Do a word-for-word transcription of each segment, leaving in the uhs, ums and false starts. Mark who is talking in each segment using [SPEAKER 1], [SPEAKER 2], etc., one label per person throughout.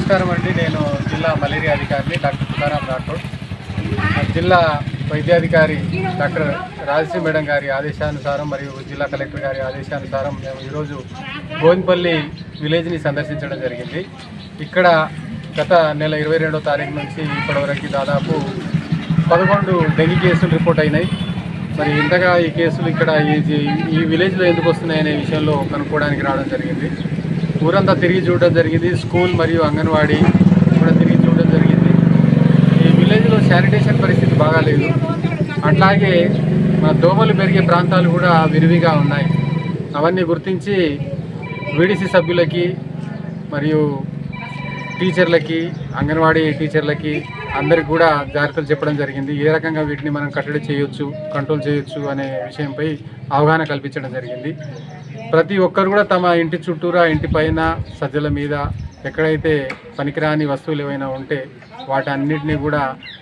[SPEAKER 1] నమస్కారం అండి. నేను జిల్లా మలేరియా అధికారిని డాక్టర్ తుకారాం రాఠోడ్. జిల్లా వైద్యాధికారి డాక్టర్ రాజశ్రీ మేడం గారి ఆదేశానుసారం మరియు జిల్లా కలెక్టర్ గారి ఆదేశానుసారం మేము ఈరోజు గోవిందపల్లి విలేజ్ని సందర్శించడం జరిగింది. ఇక్కడ గత నెల ఇరవై రెండో తారీఖు నుంచి ఇప్పటివరకు దాదాపు పదకొండు డెంగీ కేసులు రిపోర్ట్ అయినాయి. మరి ఇంతగా ఈ కేసులు ఇక్కడ ఈ విలేజ్లో ఎందుకు వస్తున్నాయనే విషయంలో కనుక్కోవడానికి రావడం జరిగింది. ఊరంతా తిరిగి చూడడం జరిగింది. స్కూల్ మరియు అంగన్వాడీ కూడా తిరిగి చూడడం జరిగింది. ఈ విలేజ్లో శానిటేషన్ పరిస్థితి బాగాలేదు. అట్లాగే మన దోమలు పెరిగే ప్రాంతాలు కూడా విరివిగా ఉన్నాయి. అవన్నీ గుర్తించి వీడీసీ సభ్యులకి మరియు టీచర్లకి, అంగన్వాడీ టీచర్లకి అందరికి కూడా జాగ్రత్తలు చెప్పడం జరిగింది. ఏ రకంగా వీటిని మనం కట్టడి చేయొచ్చు, కంట్రోల్ చేయొచ్చు అనే విషయంపై అవగాహన కల్పించడం జరిగింది. ప్రతి ఒక్కరు కూడా తమ ఇంటి చుట్టూరా, ఇంటి పైన, సజ్జల మీద ఎక్కడైతే పనికిరాని వస్తువులు ఏవైనా ఉంటే వాటన్నిటిని కూడా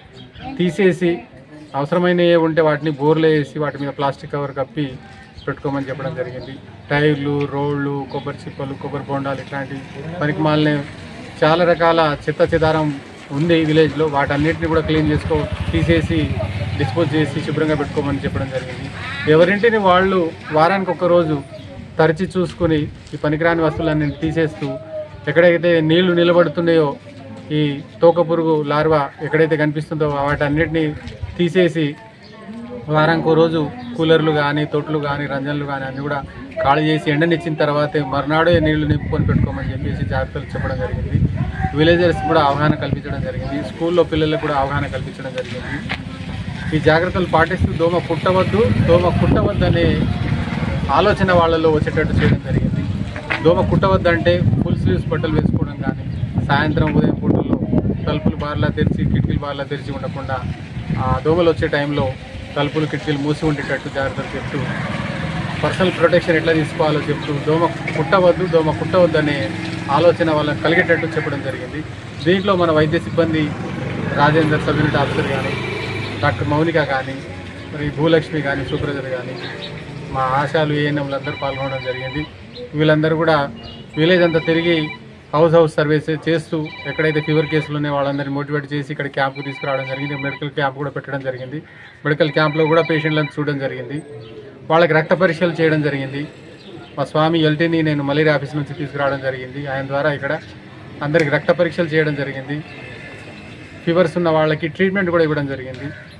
[SPEAKER 1] తీసేసి అవసరమైనవి ఉంటే వాటిని బోర్లు వేసి వాటి మీద ప్లాస్టిక్ కవర్ కప్పి పెట్టుకోమని చెప్పడం జరిగింది. టైర్లు, రోళ్ళు, కొబ్బరి చిప్పలు, కొబ్బరి బొండాలు ఇట్లాంటి పనికి మాలిన చాలా రకాల చెత్త చెదారం ఉంది విలేజ్లో. వాటన్నిటిని కూడా క్లీన్ చేసుకో తీసేసి డిస్పోజ్ చేసి శుభ్రంగా పెట్టుకోమని చెప్పడం జరిగింది. ఎవరింటిని వాళ్ళు వారానికి ఒక్కరోజు తరచి చూసుకుని ఈ పనికిరాని వస్తువులన్నీ తీసేస్తూ ఎక్కడైతే నీళ్లు నిలబడుతున్నాయో ఈ తోక పురుగు లార్వా ఎక్కడైతే కనిపిస్తుందో వాటన్నిటిని తీసేసి వారానికి రోజు కూలర్లు కానీ, తొట్లు కానీ, రంజన్లు కానీ అన్నీ కూడా ఖాళీ చేసి ఎండనిచ్చిన తర్వాతే మర్నాడే నీళ్లు నింపుకొని పెట్టుకోమని చెప్పేసి జాగ్రత్తలు చెప్పడం జరిగింది. విలేజర్స్ కూడా అవగాహన కల్పించడం జరిగింది. స్కూల్లో పిల్లలకు కూడా అవగాహన కల్పించడం జరిగింది. ఈ జాగ్రత్తలు పాటిస్తూ దోమ పుట్టవద్దు, దోమ కుట్టవద్దు అనే ఆలోచన వాళ్ళలో వచ్చేటట్టు చేయడం జరిగింది. దోమ కుట్టవద్దంటే ఫుల్ స్లీవ్స్ బట్టలు వేసుకోవడం కానీ, సాయంత్రం ఉదయం పూటల్లో తలుపులు బార్లా తెరిచి, కిటికీలు బార్లా తెరిచి ఉండకుండా ఆ దోమలు వచ్చే టైంలో తలుపులు, కిటికీలు మూసి ఉండేటట్టు జాగ్రత్తలు చెప్తూ, పర్సనల్ ప్రొటెక్షన్ ఎట్లా తీసుకోవాలో చెప్తూ దోమ కుట్టవద్దు, దోమ కుట్టవద్దు అనే ఆలోచన వాళ్ళకి కలిగేటట్టు చెప్పడం జరిగింది. దీంట్లో మన వైద్య సిబ్బంది రాజేందర్ సబ్ యూనిట్ ఆఫీసర్ కానీ, డాక్టర్ మౌనిక కానీ, మరి భూలక్ష్మి కానీ, సూపర్వైజర్ కానీ, మా ఆశాలు, ఏఎన్ఎంలందరూ పాల్గొనడం జరిగింది. వీళ్ళందరూ కూడా విలేజ్ అంతా తిరిగి హౌస్ హౌస్ సర్వీస్ చేస్తూ ఎక్కడైతే ఫీవర్ కేసులు ఉన్నాయో వాళ్ళందరినీ మోటివేట్ చేసి ఇక్కడ క్యాంపు తీసుకురావడం జరిగింది. మెడికల్ క్యాంప్ కూడా పెట్టడం జరిగింది. మెడికల్ క్యాంప్లో కూడా పేషెంట్లను చూడడం జరిగింది. వాళ్ళకి రక్త పరీక్షలు చేయడం జరిగింది. మా స్వామి ఎల్టీని నేను మలేరియా ఆఫీస్ నుంచి తీసుకురావడం జరిగింది. ఆయన ద్వారా ఇక్కడ అందరికి రక్త పరీక్షలు చేయడం జరిగింది. ఫీవర్స్ ఉన్న వాళ్ళకి ట్రీట్మెంట్ కూడా ఇవ్వడం జరిగింది.